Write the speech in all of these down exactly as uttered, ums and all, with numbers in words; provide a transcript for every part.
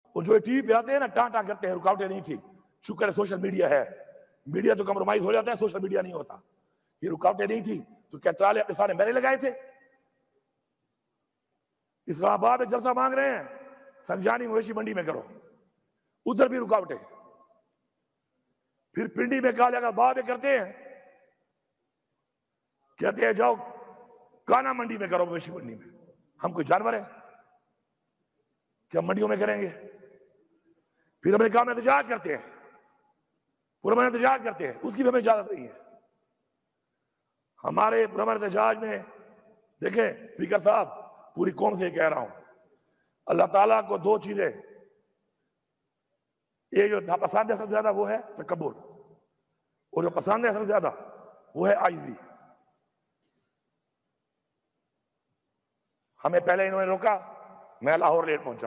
وہ جو T V پہ آتے ہیں نا ٹان ٹان کرتے ہیں، رکاوٹیں نہیں تھی. شکر ہے سوشل میڈیا ہے، میڈیا تو کمپرومائز ہو جاتا ہے، سوشل میڈیا نہیں ہوتا. یہ رکاوٹیں نہیں تھی تو کیا ٹرالے اپنے سارے میرے لگائے تھے؟ اسلام آباد میں جلسہ مانگ رہے ہیں، سنجانی مویشی منڈی میں کرو، ادھر بھی رکاوٹیں. پھر پنڈی میں کہا جائے بعد میں کرتے ہیں، کہتے ہیں جاؤ کانا منڈی میں کرو، مویشی منڈی میں. ہم کوئی جانور ہیں کہ ہم منڈیوں میں کریں گے؟ پھر ہم نے کہا ہم احتجاج کرتے ہیں، پورا احتجاج کرتے ہیں، اس کی بھی ہمیں اجازت نہیں ہے. ہمارے پورا احتجاج میں دیکھیں اسپیکر صاحب، پوری قوم سے کہہ رہا ہوں، اللہ تعالیٰ کو دو چیزیں، یہ جو ناپسند ہے سب سے زیادہ وہ ہے تکبر، اور جو پسند ہے سب سے زیادہ وہ ہے عاجزی. ہمیں پہلے انہوں نے روکا، میں لاہور لیٹ پہنچا،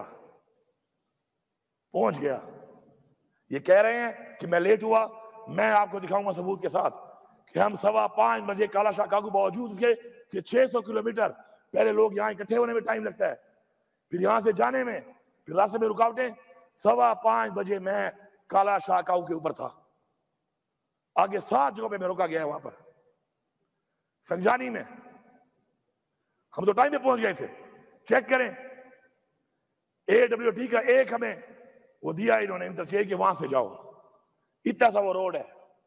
پہنچ گیا. یہ کہہ رہے ہیں کہ میں لیٹ ہوا، میں آپ کو دکھاؤں گا ثبوت کے ساتھ کہ ہم سوا پانچ بجے کالا شاہ کاکو باوجود اس کے کہ چھ سو کلومیٹر پہلے لوگ یہاں اکٹھے ہونے میں ٹائم لگتا ہے، پھر یہاں سے جانے میں، پھر راستے میں رکاوٹیں. سوا پانچ بجے میں کالا شاہ کاکو کے اوپر تھا. آگے سات جگہوں پہ میں روکا گیا ہے، وہاں پر سنجانی میں ہم تو ٹائم پہ پہنچ گئے تھے. چیک کریں اے ڈبلیو ٹی کا ایک ہمیں وہ دیا انہوں نے انٹرچینج کہ وہاں سے جاؤ، اتنا سا وہ روڈ ہے.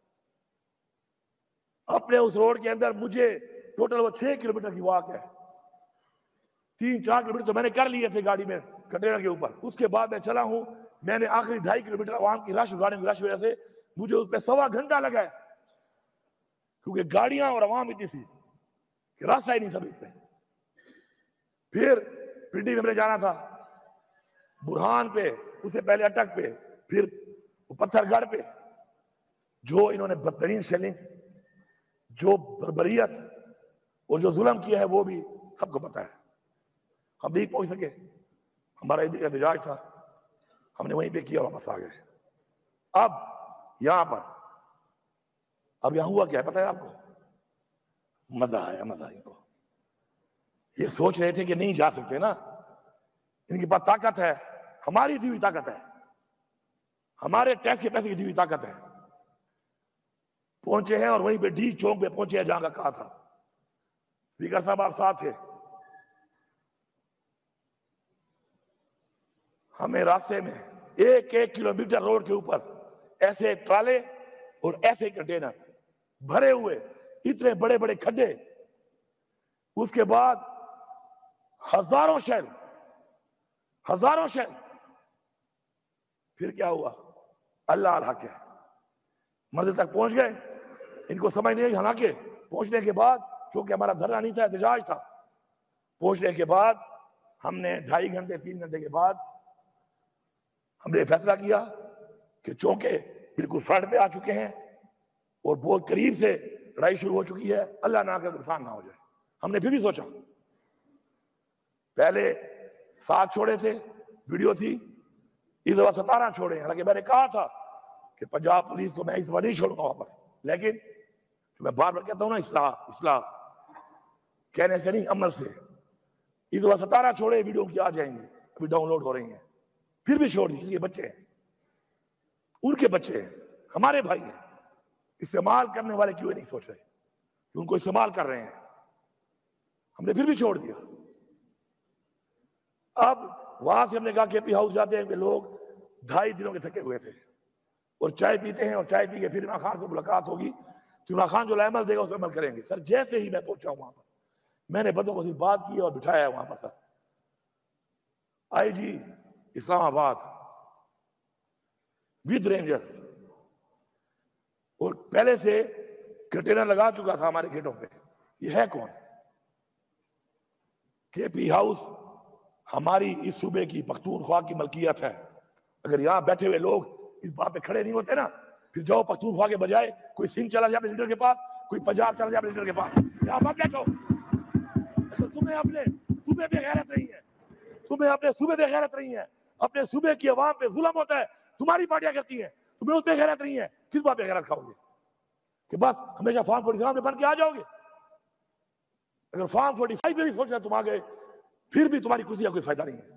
اپنے اس روڈ کے اندر مجھے ٹوٹل وہ چھ کلومیٹر کی واک ہے، تین چار کلومیٹر تو میں نے کر لیے تھے گاڑی میں کنٹینر کے اوپر. اس کے بعد میں چلا ہوں، میں نے آخری ڈھائی کلومیٹر عوام کی رش گاڑی کی رش وجہ سے مجھے اس پہ سوا گھنٹہ لگا ہے، کیونکہ گاڑیاں اور عوام اتنی سی کہ راستہ ہی نہیں سب اس پہ. پھر پنڈی میں جانا تھا، برہان پہ، اس سے پہلے اٹک پہ، پھر پتھر گڑھ پہ. جو انہوں نے بدترین شیلنگ، جو بربریت اور جو ظلم کیا ہے وہ بھی سب کو پتا ہے. ہم نہیں پہنچ سکے، ہمارا احتجاج تھا، ہم نے وہیں پہ کیا، واپس آ گئے. اب یہاں پر اب یہاں ہوا کیا ہے پتہ ہے آپ کو؟ مزہ آیا، مزہ ان کو. یہ سوچ رہے تھے کہ نہیں جا سکتے نا، ان کے پاس طاقت ہے، ہماری دی ہوئی طاقت ہے، ہمارے ٹیکس کے پیسے کی دی ہوئی طاقت ہے. پہنچے ہیں اور وہیں پہ ڈی چوک پہ پہنچے ہیں جہاں کا کہا تھا. اسپیکر صاحب آپ ساتھ تھے. ہمیں راستے میں ایک ایک کلومیٹر روڈ کے اوپر ایسے ٹرالے اور ایسے کنٹینر بھرے ہوئے، اتنے بڑے بڑے کھڈے، اس کے بعد ہزاروں شیل، ہزاروں شیل. پھر کیا ہوا؟ اللہ الحق ہے، منزل تک پہنچ گئے. ان کو سمجھ نہیں، حالانکہ پہنچنے کے بعد چونکہ ہمارا دھرنا نہیں تھا، احتجاج تھا، پہنچنے کے بعد ہم نے ڈھائی گھنٹے تین گھنٹے کے بعد ہم نے فیصلہ کیا کہ چونکہ بالکل فرنٹ پہ آ چکے ہیں اور بہت قریب سے لڑائی شروع ہو چکی ہے، اللہ نہ کرے نقصان نہ ہو جائے. ہم نے پھر بھی سوچا، پہلے سات چھوڑے تھے، ویڈیو تھی، اس دفعہ ستارہ چھوڑے. حالانکہ میں نے کہا تھا کہ پنجاب پولیس کو میں اس دفعہ نہیں چھوڑوں گا واپس، لیکن میں بار بار کہتا ہوں نا، اصلاح اصلاح کہنے سے نہیں، عمل سے. اس دفعہ ستارہ چھوڑے، ویڈیو کی آ جائیں گے، ابھی ڈاؤن لوڈ ہو رہی ہیں. پھر بھی چھوڑ دیجیے، بچے ہیں، ان کے بچے ہیں، ہمارے بھائی ہیں. استعمال کرنے والے کیوں نہیں سوچ رہے کہ ان کو استعمال کر رہے ہیں؟ ہم نے پھر بھی چھوڑ دیا. اب وہاں سے ہم نے کہا کہ پی ہاؤس جاتے ہیں کہ لوگ ڈھائی دنوں کے تھکے ہوئے تھے اور چائے پیتے ہیں، اور چائے پی کے پھر عمران خان سے ملاقات ہوگی تو عمران خان جو عمل دے گا اس پہ عمل کریں گے. سر جیسے ہی میں پہنچا ہوں وہاں پر، میں نے بدوں کو صرف بات کی اور بٹھایا ہے وہاں پر. سر آئی جی اسلام آباد ود رینجرز، اور پہلے سے کنٹینر لگا چکا تھا ہمارے گیٹوں پہ. یہ ہے کون؟ کے پی ہاؤس ہماری اس صوبے کی پختونخوا کی ملکیت ہے. اگر یہاں بیٹھے ہوئے لوگ اس بات پہ کھڑے نہیں ہوتے نا، پھر جاؤ پختونخوا کے بجائے کوئی سندھ چلا جائے اپنے لیڈر کے پاس، کوئی پنجاب چلا جائے اپنے لیڈر کے پاس. یہاں مت بیٹھو. تمہیں اپنے صوبے پہ غیرت نہیں ہے، تمہیں اپنے صوبے پہ غیرت نہیں ہے، اپنے صوبے کی عوام پہ ظلم ہوتا ہے، تمہاری پارٹیاں کرتی ہیں، تمہیں اس پہ غیرت نہیں ہے. کس بات پہ غیرت کھاؤ گے؟ کہ بس ہمیشہ فارم فورٹی فائیو میں بن کے آ جاؤ گے؟ اگر فارم فورٹی فائیو میں بھی سوچنا تم آ گئے، پھر بھی تمہاری کرسی کا کوئی فائدہ نہیں ہے.